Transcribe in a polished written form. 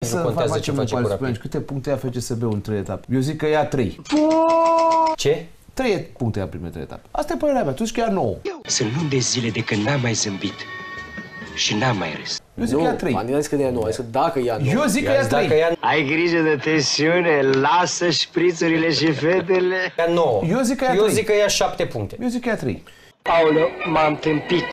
nu contează ce face cu Rapid. Câte puncte ia FCSB în 3 etape? Eu zic că ia 3. Ce? 3 puncte ia primele 3 etape. Asta e părerea mea, tu zici că ia 9. Sunt luni de zile de când n-am mai zâmbit și n-am mai râs. Eu zic că ia 3. Nu, că ia 9, zic că dacă ia 9. Eu zic că ia 3. Ai grijă de tensiune, lasă șprițurile și fetele. Ia 9. Eu zic că ia 3. Eu zic că ia 7 puncte. Eu zic că ia 3. Aoleu, m-am tâmpit.